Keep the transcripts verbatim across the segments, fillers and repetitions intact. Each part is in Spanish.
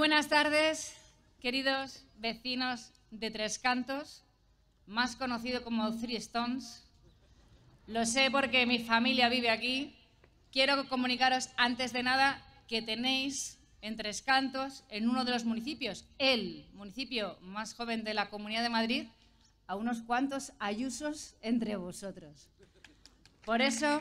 buenas tardes, queridos vecinos de Tres Cantos, más conocido como Three Stones. Lo sé porque mi familia vive aquí. Quiero comunicaros antes de nada que tenéis en Tres Cantos, en uno de los municipios, el municipio más joven de la Comunidad de Madrid, a unos cuantos Ayusos entre vosotros. Por eso,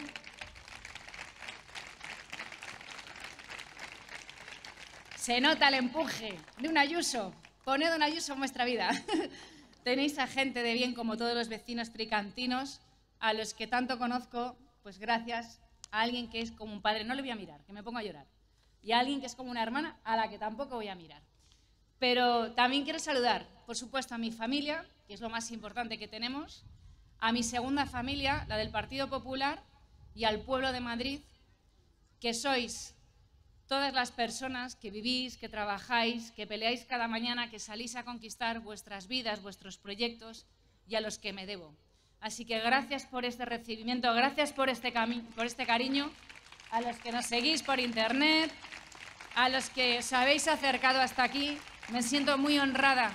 se nota el empuje de un Ayuso. Poned un Ayuso en vuestra vida. Tenéis a gente de bien como todos los vecinos tricantinos, a los que tanto conozco, pues gracias a alguien que es como un padre. No le voy a mirar, que me pongo a llorar. Y a alguien que es como una hermana, a la que tampoco voy a mirar. Pero también quiero saludar, por supuesto, a mi familia, que es lo más importante que tenemos, a mi segunda familia, la del Partido Popular, y al pueblo de Madrid, que sois todas las personas que vivís, que trabajáis, que peleáis cada mañana, que salís a conquistar vuestras vidas, vuestros proyectos, y a los que me debo. Así que gracias por este recibimiento, gracias por este, por este cariño, a los que nos seguís por internet, a los que os habéis acercado hasta aquí. Me siento muy honrada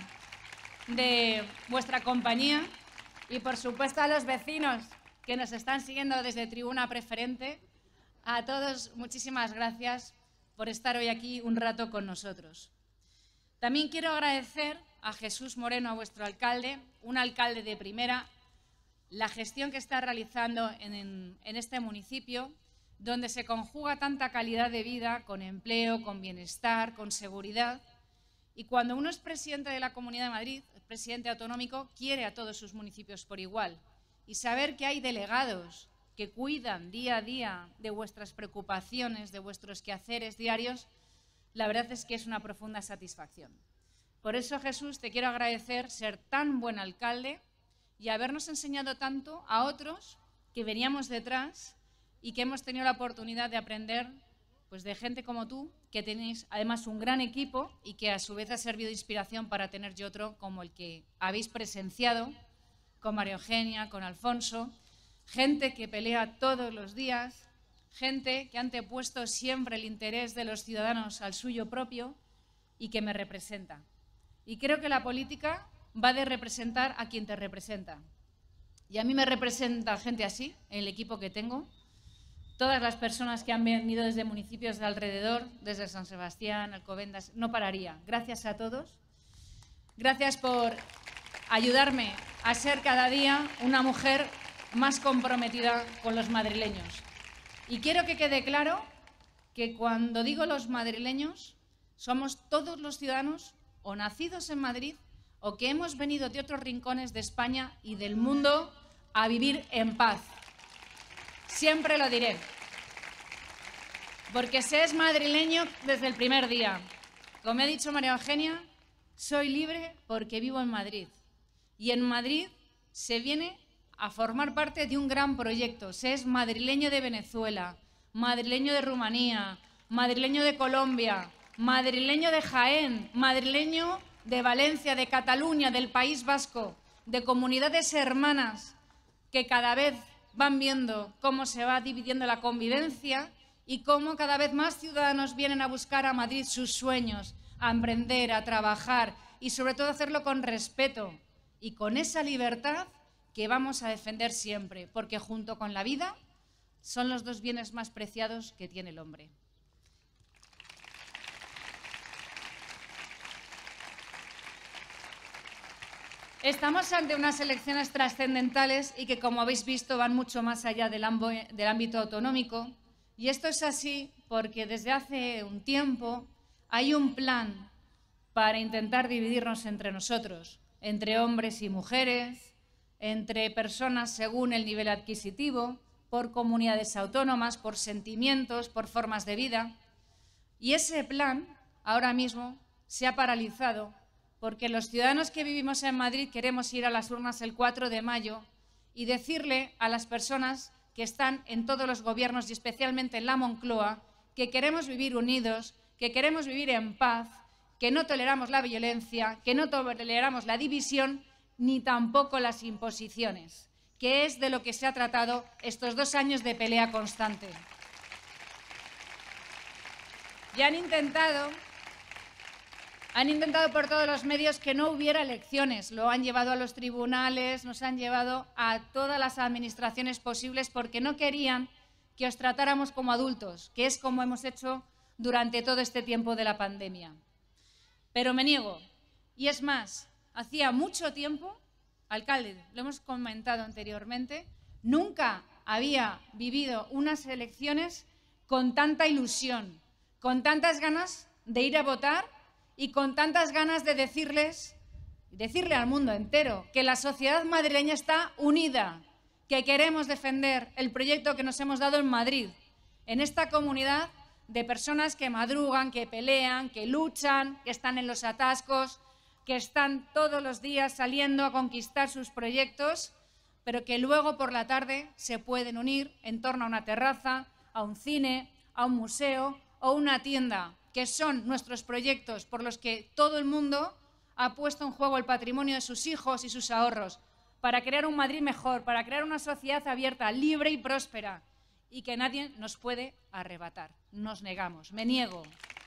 de vuestra compañía y, por supuesto, a los vecinos que nos están siguiendo desde Tribuna Preferente. A todos, muchísimas gracias por estar hoy aquí un rato con nosotros. También quiero agradecer a Jesús Moreno, a vuestro alcalde, un alcalde de primera, la gestión que está realizando en, en, en este municipio, donde se conjuga tanta calidad de vida con empleo, con bienestar, con seguridad. Y cuando uno es presidente de la Comunidad de Madrid, presidente autonómico, quiere a todos sus municipios por igual. Y saber que hay delegados que cuidan día a día de vuestras preocupaciones, de vuestros quehaceres diarios, la verdad es que es una profunda satisfacción. Por eso, Jesús, te quiero agradecer ser tan buen alcalde y habernos enseñado tanto a otros que veníamos detrás y que hemos tenido la oportunidad de aprender pues, de gente como tú, que tenéis además un gran equipo y que a su vez ha servido de inspiración para tener yo otro como el que habéis presenciado, con María Eugenia, con Alfonso, gente que pelea todos los días, gente que ha antepuesto siempre el interés de los ciudadanos al suyo propio y que me representa. Y creo que la política va de representar a quien te representa. Y a mí me representa gente así, en el equipo que tengo. Todas las personas que han venido desde municipios de alrededor, desde San Sebastián, Alcobendas, no pararía. Gracias a todos. Gracias por ayudarme a ser cada día una mujer más comprometida con los madrileños. Y quiero que quede claro que cuando digo los madrileños, somos todos los ciudadanos o nacidos en Madrid o que hemos venido de otros rincones de España y del mundo a vivir en paz. Siempre lo diré, porque se es madrileño desde el primer día. Como ha dicho María Eugenia, soy libre porque vivo en Madrid. Y en Madrid se viene a formar parte de un gran proyecto. Se es madrileño de Venezuela, madrileño de Rumanía, madrileño de Colombia, madrileño de Jaén, madrileño de Valencia, de Cataluña, del País Vasco, de comunidades hermanas que cada vez van viendo cómo se va dividiendo la convivencia y cómo cada vez más ciudadanos vienen a buscar a Madrid sus sueños, a emprender, a trabajar y sobre todo hacerlo con respeto y con esa libertad que vamos a defender siempre, porque junto con la vida son los dos bienes más preciados que tiene el hombre. Estamos ante unas elecciones trascendentales y que, como habéis visto, van mucho más allá del, del ámbito autonómico. Y esto es así porque desde hace un tiempo hay un plan para intentar dividirnos entre nosotros, entre hombres y mujeres, entre personas según el nivel adquisitivo, por comunidades autónomas, por sentimientos, por formas de vida. Y ese plan ahora mismo se ha paralizado porque los ciudadanos que vivimos en Madrid queremos ir a las urnas el cuatro de mayo y decirle a las personas que están en todos los gobiernos y especialmente en la Moncloa que queremos vivir unidos, que queremos vivir en paz, que no toleramos la violencia, que no toleramos la división ni tampoco las imposiciones, que es de lo que se ha tratado estos dos años de pelea constante. Y han intentado Han intentado por todos los medios que no hubiera elecciones, lo han llevado a los tribunales, nos han llevado a todas las administraciones posibles porque no querían que os tratáramos como adultos, que es como hemos hecho durante todo este tiempo de la pandemia. Pero me niego. Y es más, hacía mucho tiempo, alcalde, lo hemos comentado anteriormente, nunca había vivido unas elecciones con tanta ilusión, con tantas ganas de ir a votar y con tantas ganas de decirles, decirle al mundo entero que la sociedad madrileña está unida, que queremos defender el proyecto que nos hemos dado en Madrid, en esta comunidad de personas que madrugan, que pelean, que luchan, que están en los atascos, que están todos los días saliendo a conquistar sus proyectos, pero que luego por la tarde se pueden unir en torno a una terraza, a un cine, a un museo o una tienda, que son nuestros proyectos por los que todo el mundo ha puesto en juego el patrimonio de sus hijos y sus ahorros, para crear un Madrid mejor, para crear una sociedad abierta, libre y próspera, y que nadie nos puede arrebatar. Nos negamos, me niego.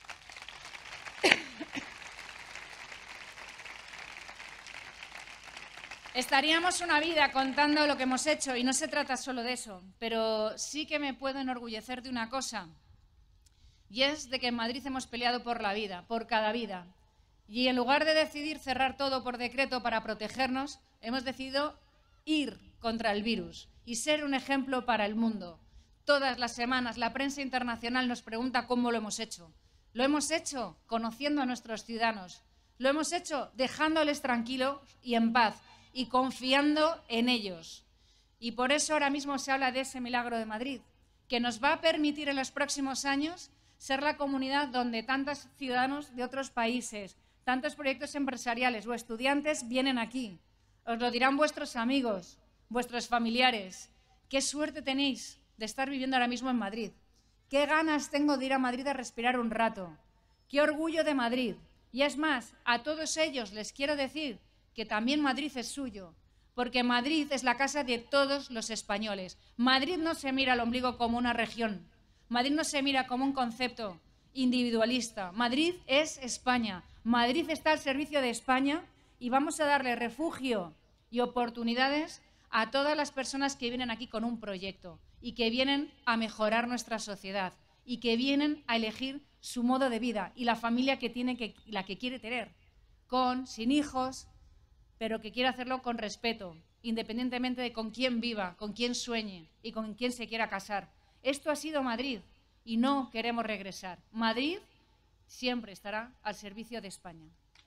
Estaríamos una vida contando lo que hemos hecho y no se trata solo de eso, pero sí que me puedo enorgullecer de una cosa, y es de que en Madrid hemos peleado por la vida, por cada vida. Y en lugar de decidir cerrar todo por decreto para protegernos, hemos decidido ir contra el virus y ser un ejemplo para el mundo. Todas las semanas la prensa internacional nos pregunta cómo lo hemos hecho. Lo hemos hecho conociendo a nuestros ciudadanos. Lo hemos hecho dejándoles tranquilos y en paz y confiando en ellos. Y por eso ahora mismo se habla de ese milagro de Madrid, que nos va a permitir en los próximos años ser la comunidad donde tantos ciudadanos de otros países, tantos proyectos empresariales o estudiantes vienen aquí. Os lo dirán vuestros amigos, vuestros familiares. Qué suerte tenéis de estar viviendo ahora mismo en Madrid. Qué ganas tengo de ir a Madrid a respirar un rato. Qué orgullo de Madrid. Y es más, a todos ellos les quiero decir que también Madrid es suyo, porque Madrid es la casa de todos los españoles. Madrid no se mira al ombligo como una región. Madrid no se mira como un concepto individualista. Madrid es España. Madrid está al servicio de España y vamos a darle refugio y oportunidades a todas las personas que vienen aquí con un proyecto y que vienen a mejorar nuestra sociedad y que vienen a elegir su modo de vida y la familia que tiene, que, la que quiere tener, con, sin hijos, pero que quiere hacerlo con respeto, independientemente de con quién viva, con quién sueñe y con quién se quiera casar. Esto ha sido Madrid y no queremos regresar. Madrid siempre estará al servicio de España.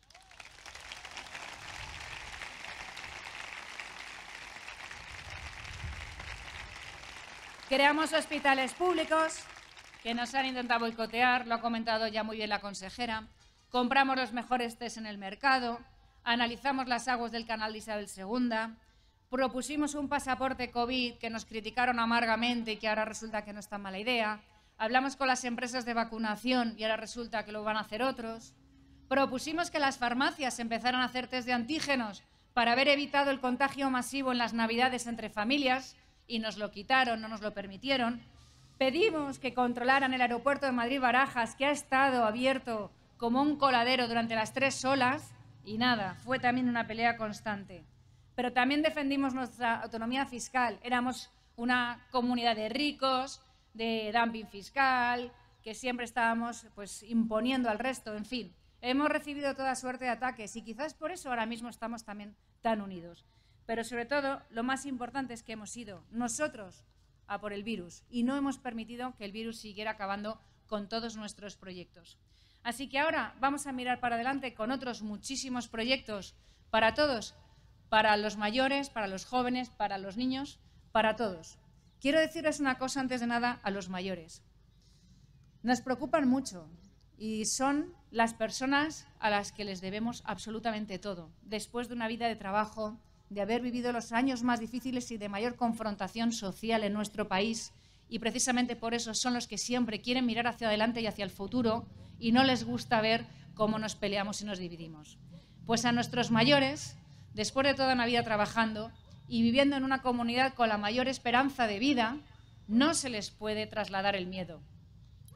Creamos hospitales públicos que nos han intentado boicotear, lo ha comentado ya muy bien la consejera. Compramos los mejores test en el mercado, analizamos las aguas del canal de Isabel segunda, propusimos un pasaporte COVID que nos criticaron amargamente y que ahora resulta que no es tan mala idea. Hablamos con las empresas de vacunación y ahora resulta que lo van a hacer otros. Propusimos que las farmacias empezaran a hacer test de antígenos para haber evitado el contagio masivo en las Navidades entre familias y nos lo quitaron, no nos lo permitieron. Pedimos que controlaran el aeropuerto de Madrid-Barajas, que ha estado abierto como un coladero durante las tres olas y nada, fue también una pelea constante. Pero también defendimos nuestra autonomía fiscal. Éramos una comunidad de ricos, de dumping fiscal, que siempre estábamos pues, imponiendo al resto, en fin. Hemos recibido toda suerte de ataques y quizás por eso ahora mismo estamos también tan unidos. Pero sobre todo, lo más importante es que hemos ido nosotros a por el virus y no hemos permitido que el virus siguiera acabando con todos nuestros proyectos. Así que ahora vamos a mirar para adelante con otros muchísimos proyectos para todos, para los mayores, para los jóvenes, para los niños, para todos. Quiero decirles una cosa antes de nada a los mayores. Nos preocupan mucho y son las personas a las que les debemos absolutamente todo. Después de una vida de trabajo, de haber vivido los años más difíciles y de mayor confrontación social en nuestro país, y precisamente por eso son los que siempre quieren mirar hacia adelante y hacia el futuro y no les gusta ver cómo nos peleamos y nos dividimos. Pues a nuestros mayores, después de toda una vida trabajando y viviendo en una comunidad con la mayor esperanza de vida, no se les puede trasladar el miedo.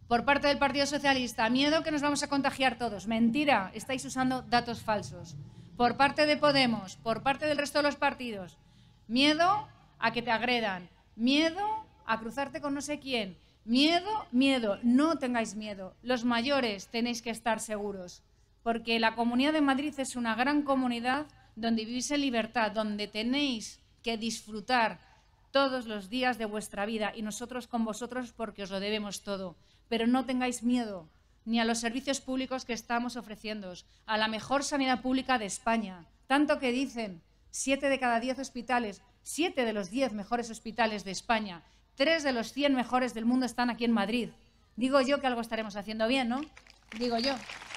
Por parte del Partido Socialista, miedo que nos vamos a contagiar todos. Mentira, estáis usando datos falsos. Por parte de Podemos, por parte del resto de los partidos, miedo a que te agredan, miedo a cruzarte con no sé quién, miedo, miedo, no tengáis miedo. Los mayores tenéis que estar seguros, porque la Comunidad de Madrid es una gran comunidad donde vivís en libertad, donde tenéis que disfrutar todos los días de vuestra vida y nosotros con vosotros porque os lo debemos todo. Pero no tengáis miedo ni a los servicios públicos que estamos ofreciéndoos, a la mejor sanidad pública de España. Tanto que dicen, siete de cada diez hospitales, siete de los diez mejores hospitales de España, tres de los cien mejores del mundo están aquí en Madrid. Digo yo que algo estaremos haciendo bien, ¿no? Digo yo.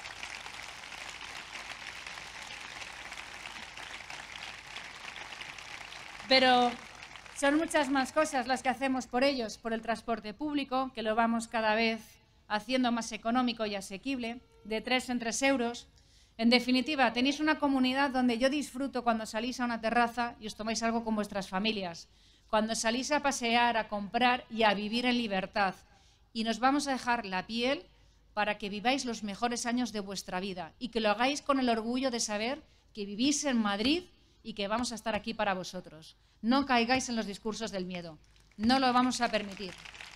Pero son muchas más cosas las que hacemos por ellos, por el transporte público, que lo vamos cada vez haciendo más económico y asequible, de tres en tres euros. En definitiva, tenéis una comunidad donde yo disfruto cuando salís a una terraza y os tomáis algo con vuestras familias, cuando salís a pasear, a comprar y a vivir en libertad. Y nos vamos a dejar la piel para que viváis los mejores años de vuestra vida y que lo hagáis con el orgullo de saber que vivís en Madrid y que vamos a estar aquí para vosotros. No caigáis en los discursos del miedo. No lo vamos a permitir.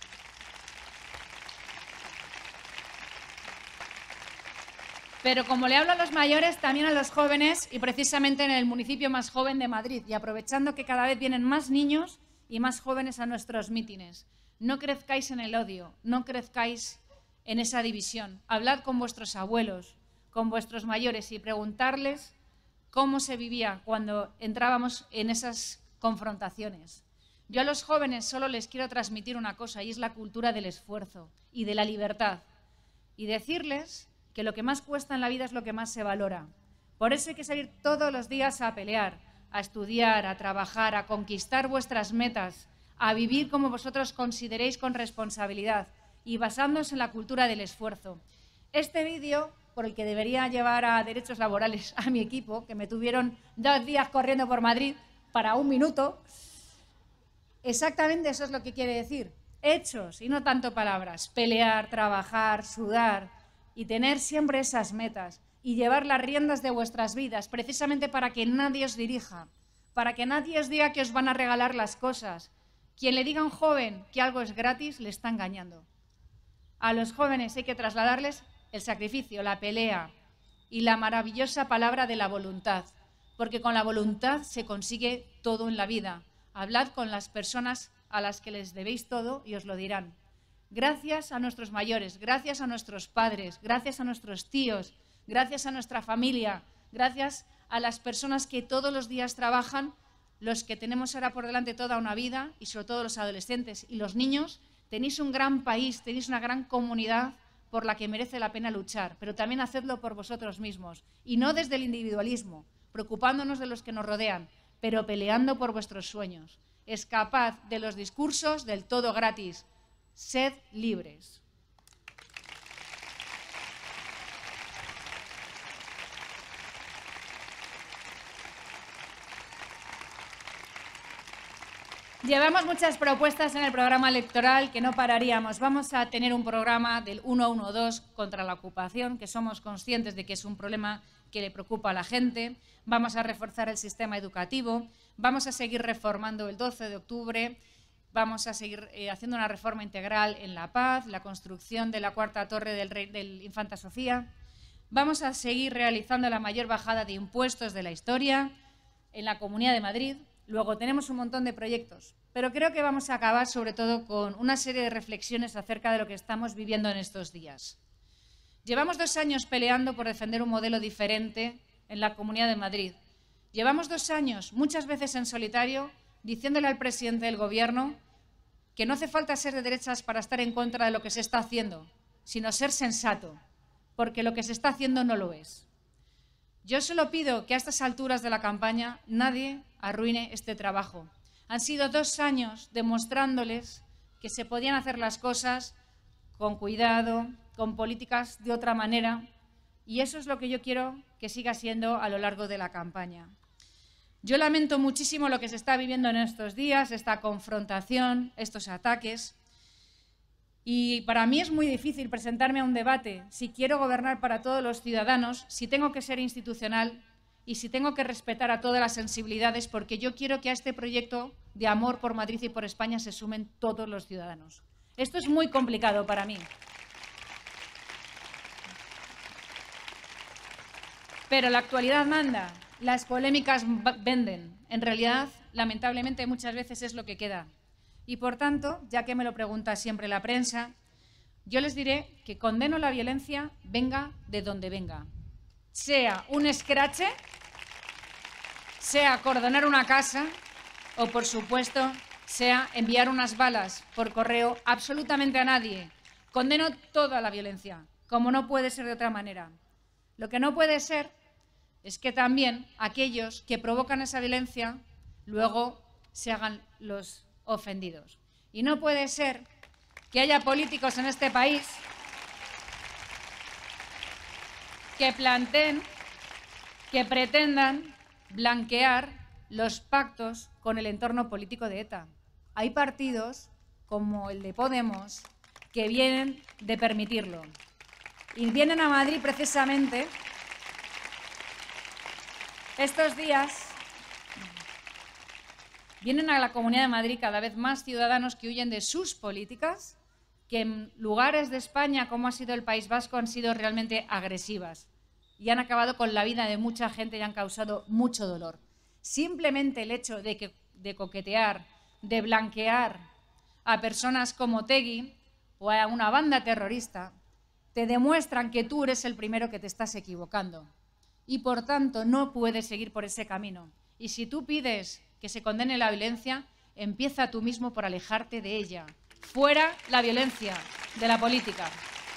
Pero como le hablo a los mayores, también a los jóvenes, y precisamente en el municipio más joven de Madrid, y aprovechando que cada vez vienen más niños y más jóvenes a nuestros mítines. No crezcáis en el odio, no crezcáis en esa división. Hablad con vuestros abuelos, con vuestros mayores y preguntarles cómo se vivía cuando entrábamos en esas confrontaciones. Yo a los jóvenes solo les quiero transmitir una cosa, y es la cultura del esfuerzo y de la libertad. Y decirles que lo que más cuesta en la vida es lo que más se valora. Por eso hay que salir todos los días a pelear, a estudiar, a trabajar, a conquistar vuestras metas, a vivir como vosotros consideréis con responsabilidad y basándoos en la cultura del esfuerzo. Este vídeo, por el que debería llevar a Derechos Laborales a mi equipo, que me tuvieron dos días corriendo por Madrid para un minuto, exactamente eso es lo que quiere decir. Hechos y no tanto palabras. Pelear, trabajar, sudar y tener siempre esas metas y llevar las riendas de vuestras vidas precisamente para que nadie os dirija, para que nadie os diga que os van a regalar las cosas. Quien le diga a un joven que algo es gratis le está engañando. A los jóvenes hay que trasladarles el sacrificio, la pelea y la maravillosa palabra de la voluntad, porque con la voluntad se consigue todo en la vida. Hablad con las personas a las que les debéis todo y os lo dirán. Gracias a nuestros mayores, gracias a nuestros padres, gracias a nuestros tíos, gracias a nuestra familia, gracias a las personas que todos los días trabajan, los que tenemos ahora por delante toda una vida y sobre todo los adolescentes y los niños, tenéis un gran país, tenéis una gran comunidad por la que merece la pena luchar, pero también hacedlo por vosotros mismos y no desde el individualismo, preocupándonos de los que nos rodean, pero peleando por vuestros sueños. Escapad de los discursos del todo gratis. Sed libres. Llevamos muchas propuestas en el programa electoral que no pararíamos. Vamos a tener un programa del ciento doce contra la ocupación, que somos conscientes de que es un problema que le preocupa a la gente. Vamos a reforzar el sistema educativo. Vamos a seguir reformando el doce de octubre. Vamos a seguir eh, haciendo una reforma integral en la paz, la construcción de la cuarta torre del, rey, del Infanta Sofía. Vamos a seguir realizando la mayor bajada de impuestos de la historia en la Comunidad de Madrid. Luego tenemos un montón de proyectos, pero creo que vamos a acabar sobre todo con una serie de reflexiones acerca de lo que estamos viviendo en estos días. Llevamos dos años peleando por defender un modelo diferente en la Comunidad de Madrid. Llevamos dos años, muchas veces en solitario, diciéndole al presidente del Gobierno que no hace falta ser de derechas para estar en contra de lo que se está haciendo, sino ser sensato, porque lo que se está haciendo no lo es. Yo solo pido que a estas alturas de la campaña nadie arruine este trabajo. Han sido dos años demostrándoles que se podían hacer las cosas con cuidado, con políticas de otra manera, y eso es lo que yo quiero que siga siendo a lo largo de la campaña. Yo lamento muchísimo lo que se está viviendo en estos días, esta confrontación, estos ataques, Y para mí es muy difícil presentarme a un debate si quiero gobernar para todos los ciudadanos, si tengo que ser institucional y si tengo que respetar a todas las sensibilidades, porque yo quiero que a este proyecto de amor por Madrid y por España se sumen todos los ciudadanos. Esto es muy complicado para mí. Pero la actualidad manda, las polémicas venden. En realidad, lamentablemente, muchas veces es lo que queda. Y por tanto, ya que me lo pregunta siempre la prensa, yo les diré que condeno la violencia venga de donde venga. Sea un escrache, sea acordonar una casa o, por supuesto, sea enviar unas balas por correo absolutamente a nadie. Condeno toda la violencia, como no puede ser de otra manera. Lo que no puede ser es que también aquellos que provocan esa violencia luego se hagan los ofendidos. Y no puede ser que haya políticos en este país que planteen, que pretendan blanquear los pactos con el entorno político de ETA. Hay partidos, como el de Podemos, que vienen de permitirlo. Y vienen a Madrid precisamente estos días. Vienen a la Comunidad de Madrid cada vez más ciudadanos que huyen de sus políticas, que en lugares de España, como ha sido el País Vasco, han sido realmente agresivas y han acabado con la vida de mucha gente y han causado mucho dolor. Simplemente el hecho de, que, de coquetear, de blanquear a personas como Otegi o a una banda terrorista, te demuestran que tú eres el primero que te estás equivocando y, por tanto, no puedes seguir por ese camino. Y si tú pides que se condene la violencia, empieza tú mismo por alejarte de ella. Fuera la violencia de la política.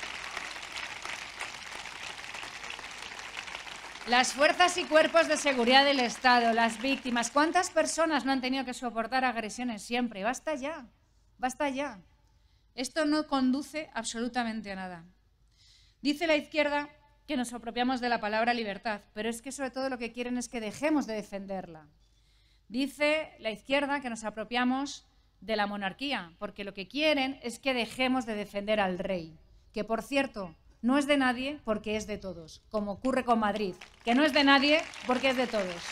Las fuerzas y cuerpos de seguridad del Estado, las víctimas, ¿cuántas personas no han tenido que soportar agresiones siempre? Basta ya, basta ya. Esto no conduce absolutamente a nada. Dice la izquierda que nos apropiamos de la palabra libertad, pero es que sobre todo lo que quieren es que dejemos de defenderla. Dice la izquierda que nos apropiamos de la monarquía, porque lo que quieren es que dejemos de defender al rey, que, por cierto, no es de nadie porque es de todos, como ocurre con Madrid, que no es de nadie porque es de todos.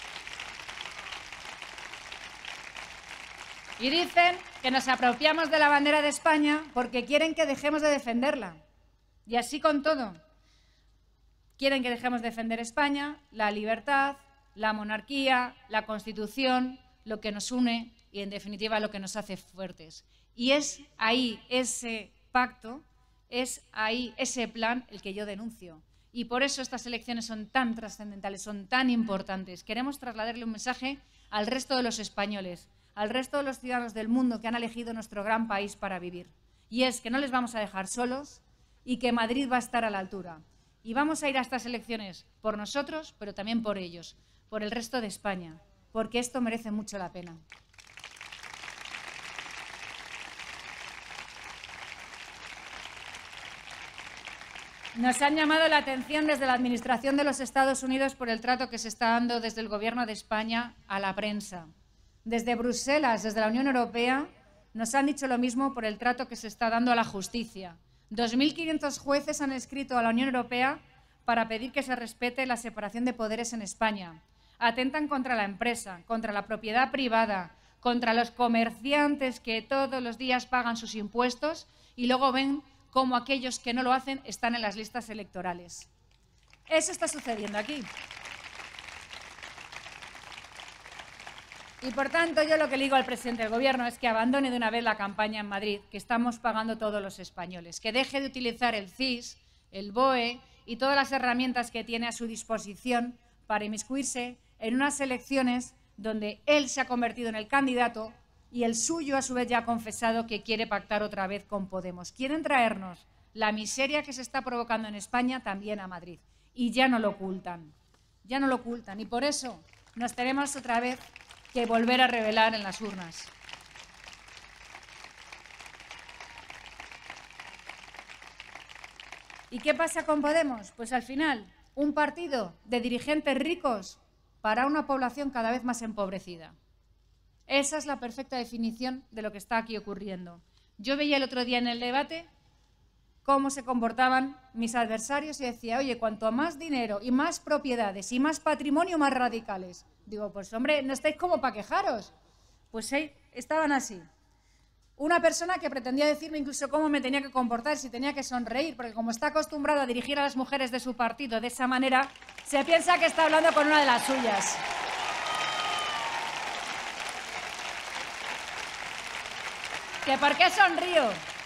Y dicen que nos apropiamos de la bandera de España porque quieren que dejemos de defenderla. Y así con todo. Quieren que dejemos de defender España, la libertad, la monarquía, la Constitución, lo que nos une y, en definitiva, lo que nos hace fuertes. Y es ahí ese pacto, es ahí ese plan el que yo denuncio. Y por eso estas elecciones son tan trascendentales, son tan importantes. Queremos trasladarle un mensaje al resto de los españoles, al resto de los ciudadanos del mundo que han elegido nuestro gran país para vivir. Y es que no les vamos a dejar solos y que Madrid va a estar a la altura. Y vamos a ir a estas elecciones por nosotros, pero también por ellos, por el resto de España, porque esto merece mucho la pena. Nos han llamado la atención desde la Administración de los Estados Unidos por el trato que se está dando desde el Gobierno de España a la prensa. Desde Bruselas, desde la Unión Europea, nos han dicho lo mismo por el trato que se está dando a la justicia. dos mil quinientos jueces han escrito a la Unión Europea para pedir que se respete la separación de poderes en España. Atentan contra la empresa, contra la propiedad privada, contra los comerciantes que todos los días pagan sus impuestos y luego ven cómo aquellos que no lo hacen están en las listas electorales. Eso está sucediendo aquí. Y, por tanto, yo lo que le digo al presidente del Gobierno es que abandone de una vez la campaña en Madrid, que estamos pagando todos los españoles, que deje de utilizar el C I S, el B O E y todas las herramientas que tiene a su disposición para inmiscuirse en unas elecciones donde él se ha convertido en el candidato y el suyo, a su vez, ya ha confesado que quiere pactar otra vez con Podemos. Quieren traernos la miseria que se está provocando en España también a Madrid. Y ya no lo ocultan. Ya no lo ocultan. Y por eso nos tenemos otra vez que volver a revelar en las urnas. ¿Y qué pasa con Podemos? Pues al final, un partido de dirigentes ricos para una población cada vez más empobrecida. Esa es la perfecta definición de lo que está aquí ocurriendo. Yo veía el otro día en el debate cómo se comportaban mis adversarios y decía, oye, cuanto más dinero y más propiedades y más patrimonio, más radicales. Digo, pues hombre, no estáis como para quejaros. Pues sí, estaban así. Una persona que pretendía decirme incluso cómo me tenía que comportar, si tenía que sonreír, porque como está acostumbrado a dirigir a las mujeres de su partido de esa manera, se piensa que está hablando con una de las suyas. ¿Que por qué sonrío?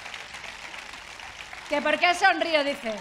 ¿Que por qué sonrío? Dice.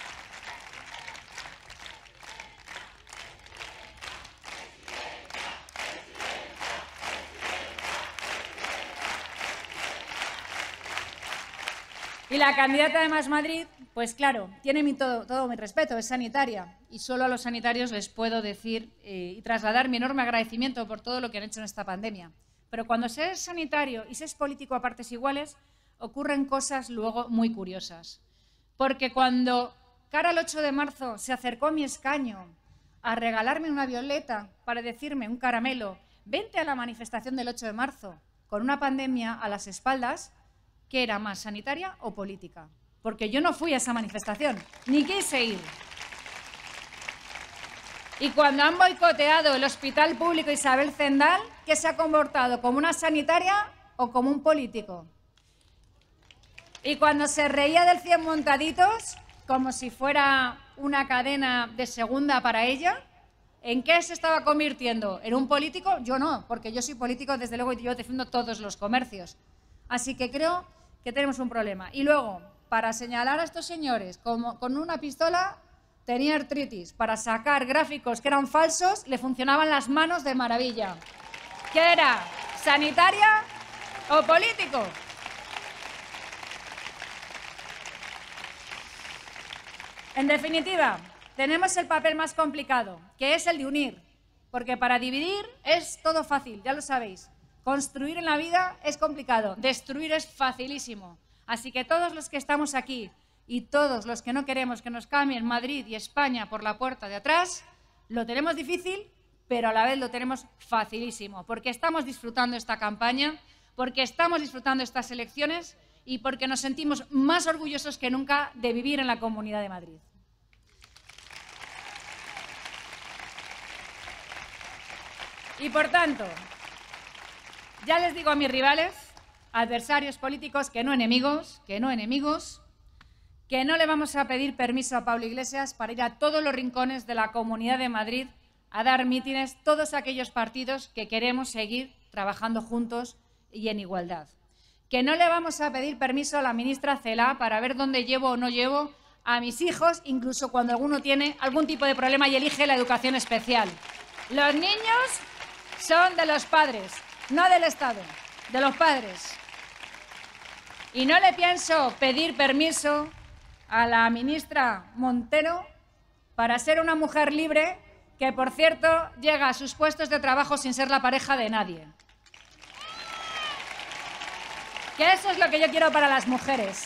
Y la candidata de Más Madrid, pues claro, tiene mi todo, todo mi respeto, es sanitaria. Y solo a los sanitarios les puedo decir eh, y trasladar mi enorme agradecimiento por todo lo que han hecho en esta pandemia. Pero cuando se es sanitario y se es político a partes iguales, ocurren cosas luego muy curiosas. Porque cuando, cara al ocho de marzo, se acercó a mi escaño a regalarme una violeta para decirme un caramelo, vente a la manifestación del ocho de marzo, con una pandemia a las espaldas, ¿qué era más, sanitaria o política? Porque yo no fui a esa manifestación, ni quise ir. Y cuando han boicoteado el Hospital Público Isabel Zendal, ¿qué se ha comportado? ¿Como una sanitaria o como un político? Y cuando se reía del cien montaditos, como si fuera una cadena de segunda para ella, ¿en qué se estaba convirtiendo? ¿En un político? Yo no, porque yo soy político, desde luego, y yo defiendo todos los comercios. Así que creo que tenemos un problema. Y luego, para señalar a estos señores como con una pistola, tenía artritis. Para sacar gráficos que eran falsos, le funcionaban las manos de maravilla. ¿Qué era? ¿Sanitaria o político? En definitiva, tenemos el papel más complicado, que es el de unir. Porque para dividir es todo fácil, ya lo sabéis. Construir en la vida es complicado, destruir es facilísimo. Así que todos los que estamos aquí y todos los que no queremos que nos cambien Madrid y España por la puerta de atrás, lo tenemos difícil, pero a la vez lo tenemos facilísimo, porque estamos disfrutando esta campaña, porque estamos disfrutando estas elecciones y porque nos sentimos más orgullosos que nunca de vivir en la Comunidad de Madrid. Y por tanto, ya les digo a mis rivales, adversarios políticos, que no enemigos, que no enemigos, que no le vamos a pedir permiso a Pablo Iglesias para ir a todos los rincones de la Comunidad de Madrid a dar mítines, todos aquellos partidos que queremos seguir trabajando juntos y en igualdad. Que no le vamos a pedir permiso a la ministra Celaá para ver dónde llevo o no llevo a mis hijos, incluso cuando alguno tiene algún tipo de problema y elige la educación especial. Los niños son de los padres, no del Estado, de los padres. Y no le pienso pedir permiso a la ministra Montero para ser una mujer libre que, por cierto, llega a sus puestos de trabajo sin ser la pareja de nadie. Que eso es lo que yo quiero para las mujeres.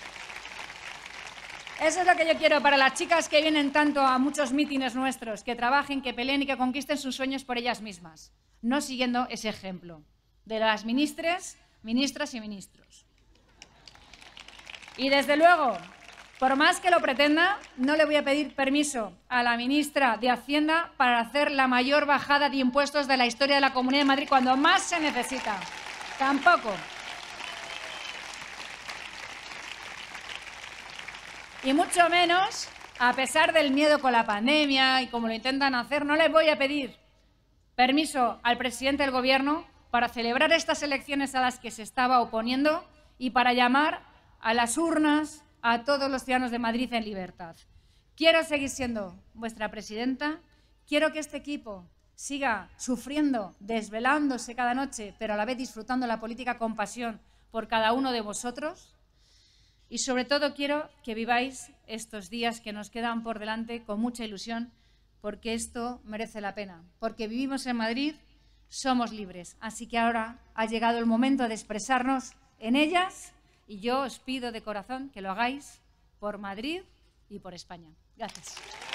Eso es lo que yo quiero para las chicas que vienen tanto a muchos mítines nuestros, que trabajen, que peleen y que conquisten sus sueños por ellas mismas, no siguiendo ese ejemplo de las ministres, ministras y ministros. Y desde luego, por más que lo pretenda, no le voy a pedir permiso a la ministra de Hacienda para hacer la mayor bajada de impuestos de la historia de la Comunidad de Madrid cuando más se necesita. Tampoco. Y mucho menos, a pesar del miedo con la pandemia y como lo intentan hacer, no les voy a pedir permiso al presidente del Gobierno para celebrar estas elecciones a las que se estaba oponiendo y para llamar a las urnas a todos los ciudadanos de Madrid en libertad. Quiero seguir siendo vuestra presidenta, quiero que este equipo siga sufriendo, desvelándose cada noche, pero a la vez disfrutando la política con pasión por cada uno de vosotros. Y sobre todo quiero que viváis estos días que nos quedan por delante con mucha ilusión, porque esto merece la pena. Porque vivimos en Madrid, somos libres. Así que ahora ha llegado el momento de expresarnos en ellas y yo os pido de corazón que lo hagáis por Madrid y por España. Gracias.